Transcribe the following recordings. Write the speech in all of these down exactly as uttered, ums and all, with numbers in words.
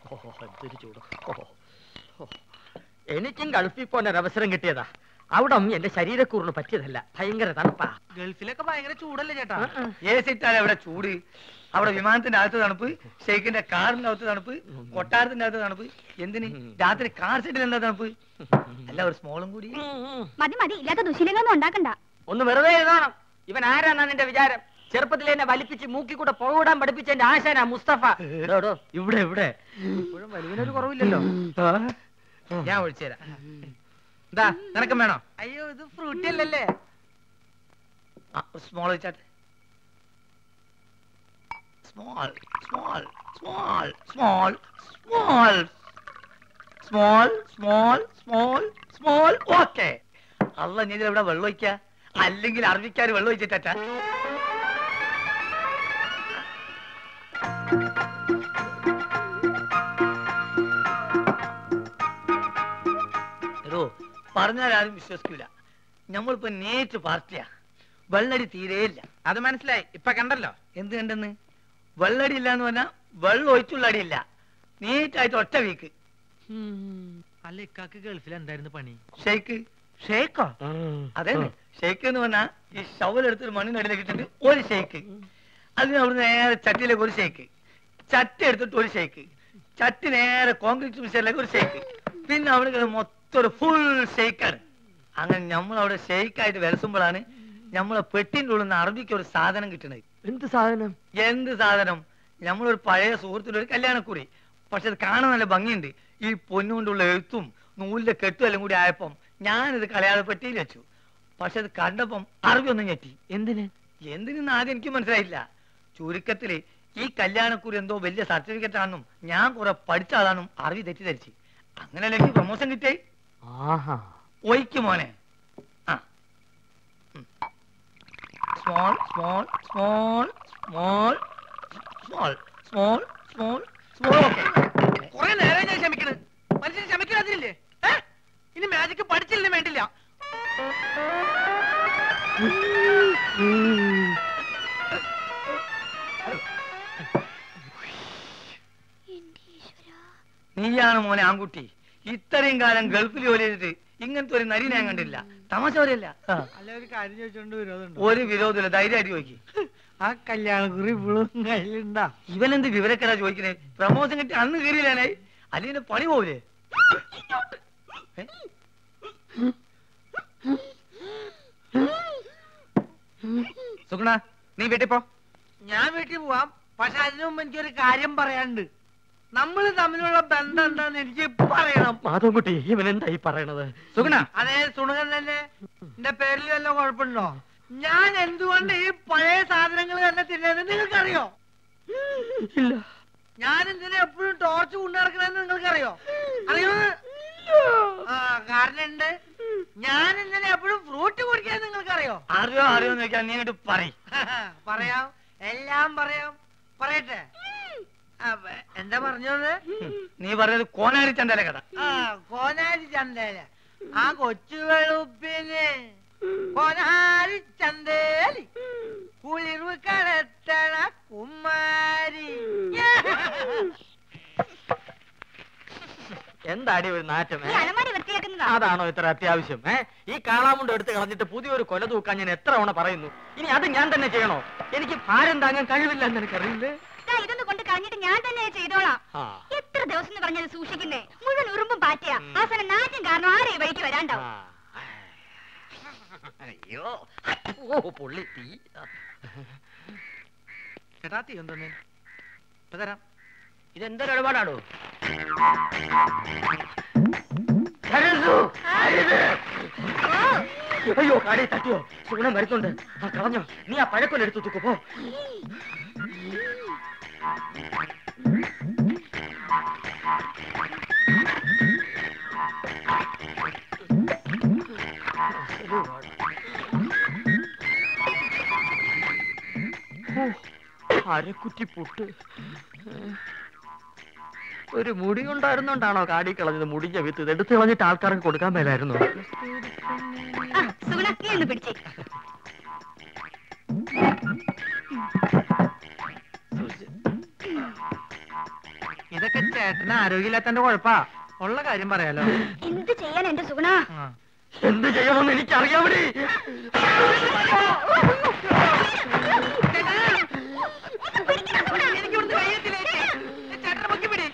എന്തൊരു ചൂട്. എനിക്കും ഗൾഫിൽ പോകാൻ ഒരു അവസരം കിട്ടിയതാ. അവിടെ എന്റെ ശരീരക്കൂറിന് പറ്റിയതല്ല, ഭയങ്കര തണുപ്പാ. ഗൾഫിലൊക്കെ ഭയങ്കര ചൂടല്ലേ ചേട്ടാ? ഏ സിറ്റാണ് അവിടെ ചൂട്. അവിടെ വിമാനത്തിന്റെ അകത്ത് തണുപ്പ്, ഷെയ്ഖിന്റെ കാറിന്റെ അകത്ത് തണുപ്പ്, കൊട്ടാരത്തിന്റെ അകത്ത് തണുപ്പ്. എന്തിന് രാത്രി കാർ സെറ്റിൽ എന്താ തണുപ്പ്? അല്ല ഒരു സ്മോളും കൂടി. മതി മതി, ഇല്ലാത്ത ദുശീലങ്ങളൊന്നും ഉണ്ടാക്കണ്ട. ഒന്ന് വെറുതെ എഴുതണം. ഇവൻ ആരാന്നാ നിന്റെ വിചാരം? ചെറുപ്പത്തിൽ എന്നെ വലിപ്പിച്ച് മൂക്കി കൂടെ പുകവിടാൻ പഠിപ്പിച്ച എന്റെ ആശാനാ മുസ്തഫ. ഇവിടെ ഇവിടെ ഇപ്പോഴും വലിവിനൊരു കുറവില്ലല്ലോ. ഞാൻ ഒഴിച്ചുതരാം. എന്താ നിനക്കും വേണോ? അയ്യോ ഇത് ഫ്രൂട്ടി അല്ലല്ലേ? സ്മോൾ വെച്ചാട്ടെ. Small small small small small small small small small. Okay. അല്ല ഞാൻ ഇവിടെ വെള്ളം ഒഴിക്ക, അല്ലെങ്കിൽ അറബിക്കാർ വെള്ളം ഒഴിച്ചിട്ടാ. പറഞ്ഞാൽ ആരും വിശ്വസിക്കൂല. നമ്മളിപ്പോ നേരിട്ട് പാർട്ടിയാ. വെള്ളടി തീരെയില്ല. അത് മനസ്സിലായി. ഇപ്പൊ കണ്ടല്ലോ. എന്ത് കണ്ടെന്ന്? വെള്ളടി ഇല്ല എന്ന് പറഞ്ഞാ വെള്ളം ഒഴിച്ചുള്ള അടിയില്ല. നീറ്റായിട്ട് ഒറ്റ വീക്ക്. അല്ല ഇക്കാക്ക് ഗൾഫിൽ എന്തായിരുന്നു പണി? ഷെയ്ക്ക്. ഷേക്കോ? അതെ, ഷെയ്ക്ക് എന്ന് പറഞ്ഞാ ഈ ഷവലെടുത്തൊരു മണ്ണിനടിയിലേക്ക് ഇട്ടിട്ട് ഒരു ഷെയ്ക്ക്, അതിന് അവിടെ നേരെ ചട്ടിയിലേക്ക് ഒരു ഷെയ്ക്ക്, ചട്ടി എടുത്തിട്ട് ഒരു ഷെയ്ക്ക്, ചട്ടി നേരെ കോൺക്രീറ്റ് മിക്സറിലേക്ക് ഒരു ഷെയ്ക്ക്, പിന്നെ അവിടെ മൊത്തം ഒരു ഫുൾ ഷെയ്ക്കാണ്. അങ്ങനെ നമ്മളവിടെ ഷെയ്ക്കായിട്ട് വിലസുമ്പോഴാണ് നമ്മളെ പെട്ടിന്റെ ഉള്ളിൽ നിന്ന് അറബിക്ക് ഒരു സാധനം കിട്ടണത്. എന്ത് സാധനം? എന്ത് സാധനം? നമ്മളൊരു പഴയ സുഹൃത്തിന്റെ ഒരു കല്യാണക്കുറി. പക്ഷെ അത് കാണാൻ നല്ല ഭംഗിയുണ്ട്. ഈ പൊന്നുകൊണ്ടുള്ള എഴുത്തും നൂലിന്റെ കെട്ടും എല്ലാം കൂടി ആയപ്പം ഞാനിത് കളയാതെ പെട്ടിയിൽ വെച്ചു. പക്ഷെ അത് കണ്ടപ്പം അറബി ഒന്നും ഞെട്ടി. എന്തിന് എന്തിനെന്ന് ആദ്യം എനിക്ക് മനസ്സിലായില്ല. ചുരുക്കത്തില് ഈ കല്യാണക്കുറി എന്തോ വലിയ സർട്ടിഫിക്കറ്റ് ആണെന്നും ഞാൻ കുറെ പഠിച്ചതാണെന്നും അറബി തെറ്റിദ്ധരിച്ച്. അങ്ങനെയല്ലേ എനിക്ക് പ്രൊമോഷൻ കിട്ടിയേ. ഒയ്ക്ക് മോനെ. ആ small small small small small small small small. കുറെ നേരം ഞാൻ ക്ഷമിക്കണ്. മനുഷ്യന് ക്ഷമിക്കാതില്ലേ? ഇനി മാജിക്ക് പഠിച്ചില്ലേ വേണ്ടില്ല. നീയാണ് മോനെ ആൺകുട്ടി. ഇത്രയും കാലം ഗൾഫിൽ ജോലി ചെയ്തിട്ട് ഇങ്ങനത്തെ ഒരു നരി ഞാൻ കണ്ടില്ല. തമാശ പറയല്ല. അല്ല ഒരു കാര്യം ചോദിച്ചോണ്ട് വിരോധം? ഒരു വിരോധമില്ല, ധൈര്യമായിട്ട് ചോദിക്കും. ആ കല്യാണക്കുറി ഇപ്പോഴും കയ്യിലുണ്ടാ? ഇവനെന്ത് വിവരക്കെടാ ചോദിക്കണേ? പ്രമോഷൻ കിട്ടി അന്ന് കയറിയില്ലാനായി, അല്ലെങ്കിൽ പണി പോവില്ലേ? സുഗുണ നീ വീട്ടിൽ പോ. ഞാൻ വീട്ടിൽ പോവാം. പക്ഷെ അതിനു മുമ്പ് എനിക്കൊരു കാര്യം പറയാനുണ്ട്. നമ്മൾ തമ്മിലുള്ള ബന്ധം എന്താന്ന് എനിക്ക് പറയണം. മാധവൻകുട്ടി ഇവൻ എന്തായി പറയണത്? സുഗുണ. അതെ സുണകൻ തന്നെ. എന്റെ പേരിൽ വല്ല കുഴപ്പമുണ്ടോ? ഞാൻ എന്തുകൊണ്ട് ഈ പഴയ സാധനങ്ങൾ തന്നെ തിന്നുന്നത് നിങ്ങൾക്കറിയോ? ഇല്ല. ഞാൻ എന്തിനാ എപ്പോഴും ടോർച്ച് കൊണ്ടു നടക്കണെന്ന് നിങ്ങൾക്കറിയോ? അറിയോ? ആ കാരണം ഉണ്ട്. ഞാൻ എന്തിനാ എപ്പോഴും ഫ്രൂട്ട് കുടിക്കാൻ നിങ്ങൾക്കറിയോ? അറിയോ അറിയോന്ന് ചോദിക്കാൻ നീ ഇങ്ങോട്ട് പറയും. പറയാം, എല്ലാം പറയാം. പറയട്ടെ? എന്താ പറഞ്ഞത്? നീ പറഞ്ഞത് കോനാരി ചന്തല കഥ. ആ കോനാരി ചന്തല. ആ കൊച്ചു വെളുപ്പിന് കോനാരി ചന്തേലി കുളിർവ് കടത്തണ കുമാരി. എന്താടി ഒരു നാറ്റം? അതാണോ ഇത്ര അത്യാവശ്യം? ഏ ഈ കാളാമുണ്ട് എടുത്ത് കളഞ്ഞിട്ട് പുതിയൊരു കൊല തൂക്കാൻ ഞാൻ എത്ര തവണ പറയുന്നു. ഇനി അത് ഞാൻ തന്നെ ചെയ്യണോ? എനിക്ക് ഭാരം താങ്ങാൻ കഴിവില്ല എന്ന് എനിക്കറിയില്ലേ. ഇതൊന്ന് കൊണ്ട് കളഞ്ഞിട്ട് ഞാൻ തന്നെ ചെയ്തോളാം. എത്ര ദിവസം എന്ന് പറഞ്ഞത് സൂക്ഷിക്കുന്നേ? മുഴുവൻ ഉറുമ്പും പാറ്റിയാ. അവസാനം നാറ്റും കാരണം ആരെയും വഴിക്ക് വരാണ്ടാവും. അയ്യോ ഓ പൊള്ളി തീ. ചേട്ടാ തീ എന്തോന്നേ? ഇപ്പൊ തരാം. ഇതെന്തൊരു ഇടപാടാണോ? അയ്യോ കാടി തട്ടിയോ? സുഗുണം വരുന്നുണ്ട്. ആ കളഞ്ഞോ? നീ ആ പഴക്കൊല്ല എടുത്തു തൂക്കോ. പോ. അരക്കുറ്റി പുട്ട്. ഒരു മുടി ഉണ്ടായിരുന്നോണ്ടാണോ കാടി കളഞ്ഞത്? മുടിഞ്ഞ വിത്ത് ഇത് എടുത്ത് കളഞ്ഞിട്ട് ആൾക്കാർക്ക് കൊടുക്കാൻ മേലായിരുന്നു. ഇതൊക്കെ ചേട്ടന് ആരോഗ്യമില്ലാത്തന്റെ കുഴപ്പാ. ഉള്ള കാര്യം പറയാലോ. എന്ത് ചെയ്യാൻ എന്റെ സുഗുണ? എന്ത് ചെയ്യണമെന്ന് എനിക്കറിയാവിടെ. ചേട്ടനെ പൊക്കി പിടി.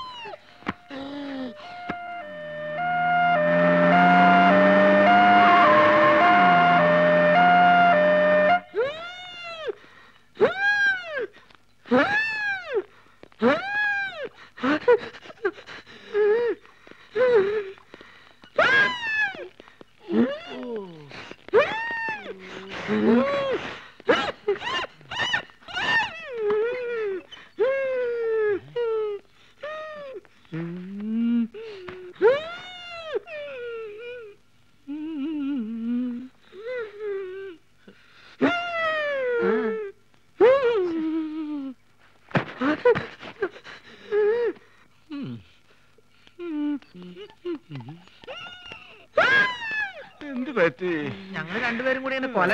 എന്ത് പറ്റി? ഞങ്ങൾ രണ്ടുപേരും കൂടി കൊല.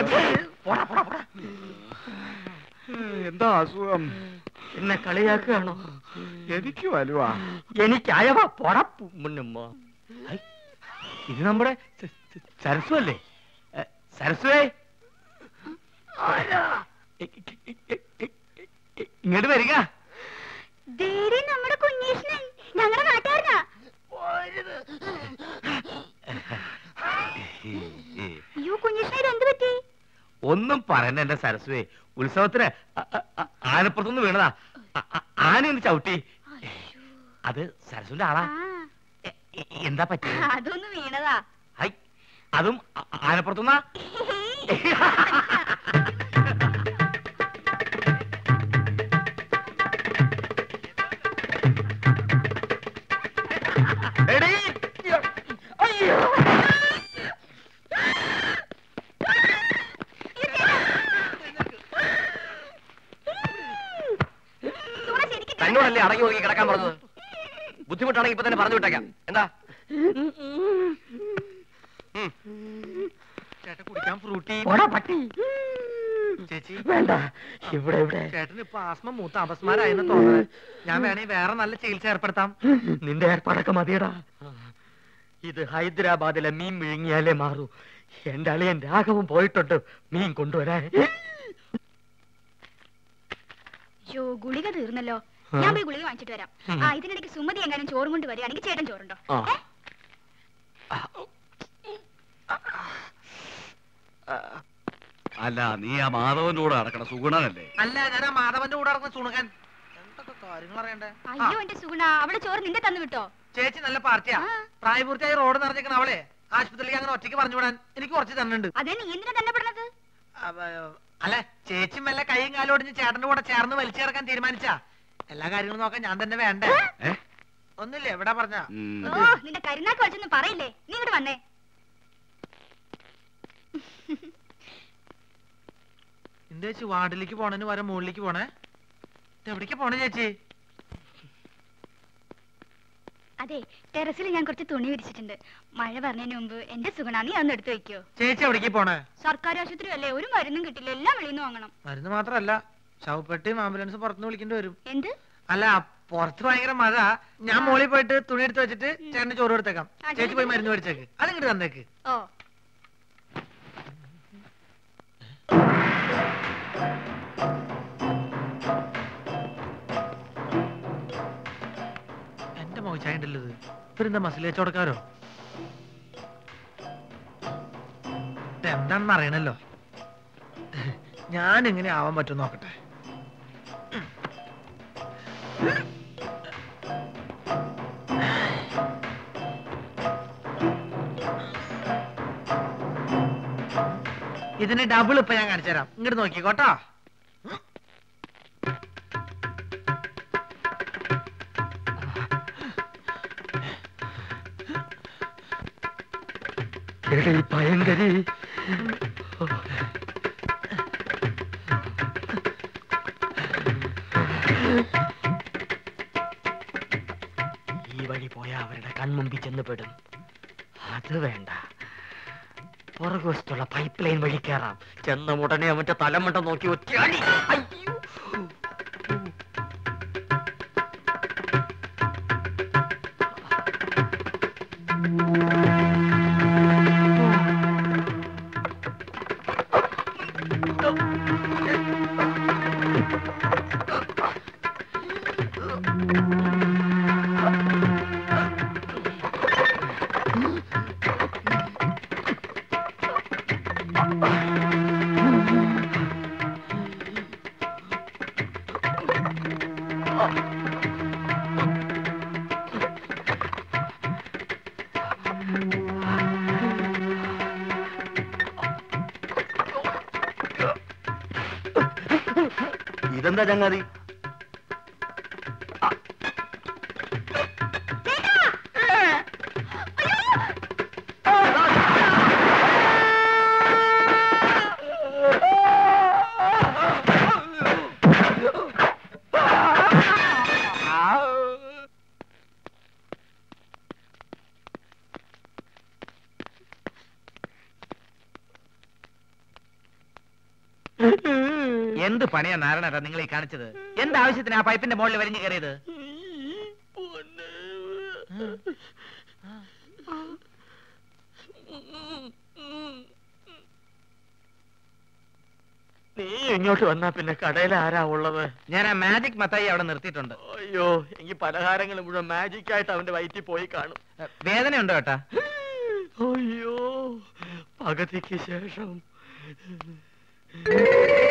എന്താ അസുഖം? എന്നെ കളിയാക്കുകയാണോ? എനിക്ക് വലുവാ. എനിക്ക് അയവാ പൊടപ്പു മുന്നുമ്മ. ഇത് നമ്മുടെ സരസ്വ അല്ലേ? സരസ്വേ, ഇങ്ങോട്ട് വരിക. നമ്മുടെ കുഞ്ഞീഷ്ണൻ ഞങ്ങളുടെ നാട്ടുകാരനാ. അയ്യോ കുഞ്ഞീഷ്ണൻ, എന്ത് പറ്റി? ഒന്നും പറയണ്ട എന്റെ സരസ്വേ. ഉത്സവത്തിന് ആനപ്പുറത്തുനിന്ന് വീണതാ. ആന ഒന്ന് ചവിട്ടി. അത് സരസ്വന്റെ ആളാ. എന്താ പറ്റി? അതൊന്ന് വീണതാ. ഹൈ, അതും ആനപ്പുറത്തുനിന്നാ? തന്നോടല്ലേ അടങ്ങി ഒതുങ്ങി കിടക്കാൻ പറഞ്ഞത്? ബുദ്ധിമുട്ടാണെങ്കിൽ ഇപ്പൊ തന്നെ പറഞ്ഞു വിട്ടേക്കാം. എന്താ ചേട്ടൻ കുടിക്കാൻ ഫ്രൂട്ടി. ചേച്ചി വേണ്ട, ഇവിടെ ഇവിടെ. ചേട്ടന് ഇപ്പൊ ആസ്മ മൂത്ത അപസ്മാരായെന്ന് തോന്നുന്നത്. ഞാൻ വേണമെങ്കിൽ വേറെ നല്ല ചികിത്സ ഏർപ്പെടുത്താം. നിന്റെ ഏർപ്പാടൊക്കെ മതിയടാ. ഇത് ഹൈദരാബാദിലെ മീൻ വിഴുങ്ങിയാലേ മാറൂ. എന്റെ അളിയൻ രാഘവൻ പോയിട്ടുണ്ട് മീൻ കൊണ്ടുവരാൻ. യോ, ഗുളിക തീർന്നല്ലോ. ഞാൻ പോയി ഗുളിക വാങ്ങിച്ചിട്ട് വരാം. ആ, ഇതിനിടയ്ക്ക് സുമതി എങ്ങാനും ചോറും കൊണ്ട് വരികയാണെങ്കിൽ ചേട്ടൻ ചോറുണ്ടോ? അല്ല, നീ ആ മാധവന്റെ കൂടെ നടക്കണ സുഗുണനല്ലേ? അല്ല, ഞാൻ ആ മാധവന്റെ കൂടെ നടക്കുന്ന സുണുകൻ. എന്തൊക്കെ കാര്യങ്ങൾ അറിയണ്ടേ? അയ്യോ എന്റെ സുഗുണ, അവളെ ചോറ് നിന്റെ തന്നു വിട്ടോ? ചേച്ചി നല്ല പാർട്ടിയാ. പ്രായപൂർത്തിയായി റോഡ് നിറഞ്ഞേക്കണ അവളെ ആശുപത്രിയിലേക്ക് അങ്ങനെ ഒറ്റയ്ക്ക് പറഞ്ഞു വിടാൻ എനിക്ക് കുറച്ച് തന്നുണ്ട്. അതേ, നീ എന്തിനാ തന്നെ പെടുന്നത്? അല്ല, ചേച്ചി മെല്ലെ കൈയും കാലും ഒടിഞ്ഞ് ചേട്ടന്റെ കൂടെ ചേർന്ന് വലിച്ചു ചേർക്കാൻ തീരുമാനിച്ചാ എല്ലാ കാര്യങ്ങളും നോക്കാൻ ഞാൻ തന്നെ വേണ്ടേ? ഒന്നില്ലേ എവിടെ പറഞ്ഞ? ഓ, നിന്റെ കരുനാക്ക് വെച്ചൊന്നും പറയില്ലേ. നീ ഇങ്ങോട്ട് വന്നേ. എന്താ ചേച്ചി വാർഡിലേക്ക് പോണേന് വരെ മുകളിലേക്ക് പോണേ? എവിടേക്ക് പോണേ ചേച്ചി? അതെ, ടെറസിൽ ഞാൻ കുറച്ച് തുണി വിരിച്ചിട്ടുണ്ട്. മഴ പറഞ്ഞതിന് മുമ്പ് എന്റെ സുഗുണ നീ അന്ന് എടുത്തു വെക്കോ. ചേച്ചി എവിടേക്ക് പോണേ? സർക്കാർ ആശുപത്രി അല്ലേ, ഒരു മരുന്നും കിട്ടില്ല, എല്ലാം വെളിയിൽ വാങ്ങണം. മരുന്ന് മാത്രല്ല, ശവപ്പെട്ടിയും ആംബുലൻസ് പുറത്തുനിന്ന് വിളിക്കേണ്ടി വരും. എന്ത്? അല്ല, പുറത്ത് ഭയങ്കര മഴ. ഞാൻ മോളിൽ പോയിട്ട് തുണി എടുത്ത് വെച്ചിട്ട് ചേട്ടന് ചോറ് എടുത്തേക്കാം. ചേച്ചി പോയി മരുന്ന് മേടിച്ചേക്ക്. അതിങ്ങോട്ട് തന്നേക്ക്. ഓ, എന്റെ മോശായ ഉണ്ടല്ലോ ഇത്. ഇവരെന്താ മസിൽ വെച്ചോടക്കാരോ? എന്താണെന്ന് അറിയണല്ലോ. ഞാൻ എങ്ങനെ ആവാൻ പറ്റും നോക്കട്ടെ. ഇതിന് ഡബിൾ ഇപ്പൊ ഞാൻ കാണിച്ചു തരാം. ഇങ്ങോട്ട് നോക്കിക്കോട്ടോ. ഭയങ്കരി ഈ വഴി പോയാ അവരുടെ കൺമുമ്പിൽ ചെന്ന് പെടും. അത് വേണ്ട, പുറകുവശത്തുള്ള പൈപ്പ് ലൈൻ വഴി കയറാം. ചെന്ന ഉടനെ അവന്റെ തലമുണ്ട നോക്കി ഒറ്റയാടി. അയ്യോ, ഇതെന്താ ചങ്ങാതി? എന്ത് പണിയാ നാരായണ നിങ്ങൾ ഈ കാണിച്ചത്? എന്താവശ്യത്തിന് ആ പൈപ്പിന്റെ മുകളിൽ വലിഞ്ഞു കയറിയത്? നീ ഇങ്ങോട്ട് വന്നാ പിന്നെ കടയിൽ ആരാ ഉള്ളത്? ഞാൻ ആ മാജിക് മത്തായി അവിടെ നിർത്തിയിട്ടുണ്ട്. അയ്യോ, എങ്കിൽ പലഹാരങ്ങൾ മുഴുവൻ മാജിക് ആയിട്ട് അവന്റെ വയറ്റിൽ പോയി കാണും. വേദന ഉണ്ടോ ഏട്ടാ? അയ്യോ, പകുതിക്ക് ശേഷം